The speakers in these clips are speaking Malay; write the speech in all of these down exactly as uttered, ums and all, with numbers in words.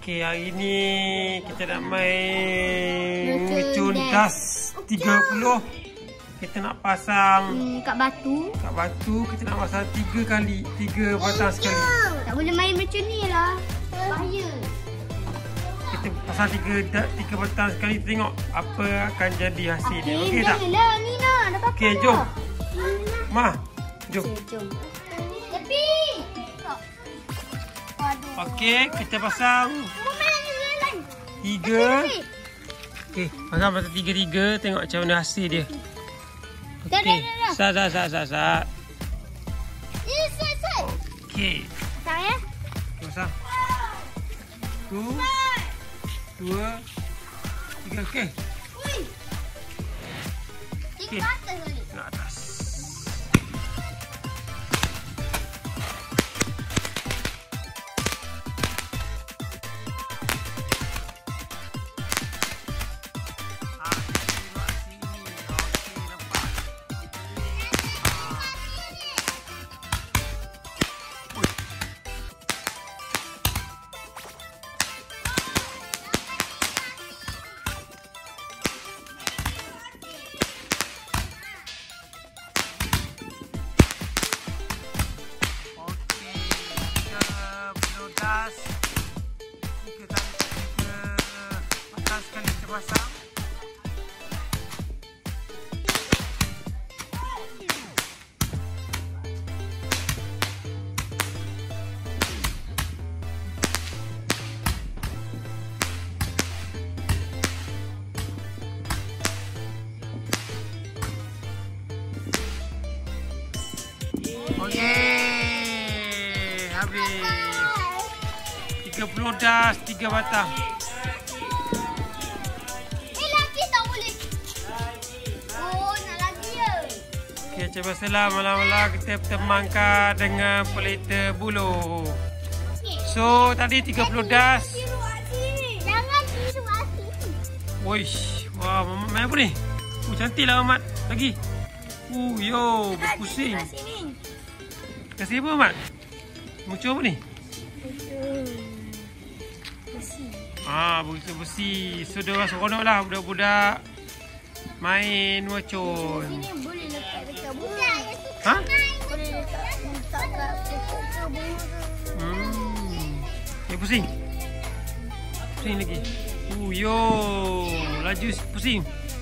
Okey, hari ni kita nak main mercun das tiga puluh. Kita nak pasang hmm, kat batu. Kat batu kita nak pasang tiga kali, tiga batang sekali. Tak boleh main macam ni lah. Bahaya. Kita pasang tiga tiga batang sekali, tengok apa akan jadi hasil dia. Okey tak? Lah, Nina, dah pakai. Okey, jom. Ma, jom. Okay, jom. Tapi. Okey, kita pasang tiga. Okey, pasang pasang tiga-tiga, tengok macam mana hasil dia. Okey, sat sat sat sat sat. Ini sat sat. Okey. Pasang ya. Pasang. Satu, dua, tiga. Okey. Okey. Nak atas. Tiga kali tiga batang sekali kita pasang. Okey, habis. tiga puluh das, tiga batang. Eh, lagi tak boleh. Oh, nak lagi ya. Okey, macam biasalah malam-malam kita temankan dengan pelita buluh. So, tadi tiga puluh das. Jangan tiru hati. Wish, wah, Mamat main apa ni? Oh, cantiklah Mamat. Lagi. Uh, yo, berpusing. Kasih apa Mamat? Muncul apa ni? Ah, besi besi. So, dia orang seronok lah budak-budak main mercun. Ini boleh letak dekat budak. Ha? Boleh letak letak kat pokok ke bunga. Hmm. Eh, pusing. Pusing lagi. Uh, yo. Laju pusing.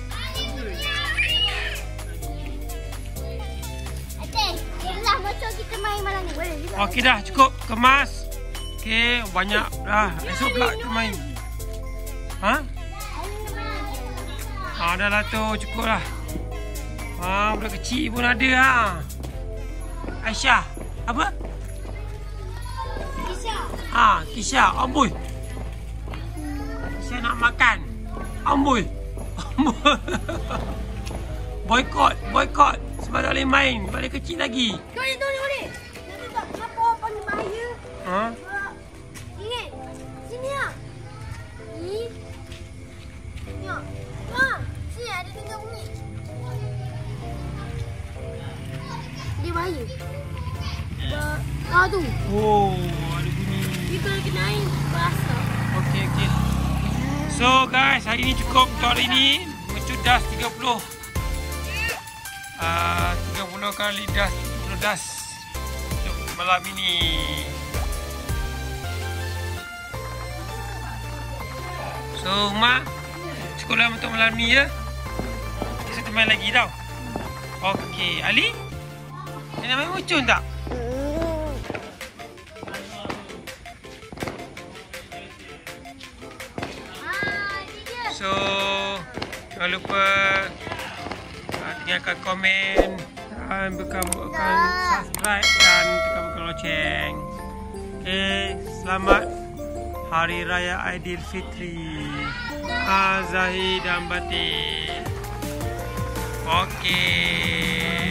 Okey, inilah mercun kita main malam ni. Boleh juga. Okey dah, cukup. Kemas. Okey, banyak dah. Esok pula kita main. Ha? Ah, dah lah tu, cukup lah. Ha, budak kecil pun ada ha. Aisyah. Apa? Kisah. Ha, Kisha. Amboi. Kisha nak makan. Amboi. Amboi. Boykot, boykot. Sebab tak boleh main. Sebab dia kecil lagi. Kau ni tu ni boleh. Nanti tak apa apa ni bahaya. Ha? Ingat. Sini ah. Ni. Ni. Ha, sini ada dengar bunyi. Dia bahaya. Ba ah tu. Oh, ada bunyi. Dia kalau kena air basah. Okey, okey. So guys, hari ni cukup untuk hari ni. Mercun das tiga puluh. Uh, tiga puluh kali das, tiga puluh das untuk malam ini. So, Mak, cukuplah untuk malam ni ya. Kita main lagi tau. Okey, Ali? Dia nak main mercun tak? So, jangan lupa uh, tinggalkan komen dan bukan subscribe dan tekan bukan loceng. Okay, selamat Hari Raya Aidilfitri. Zahir dan batin. Okay.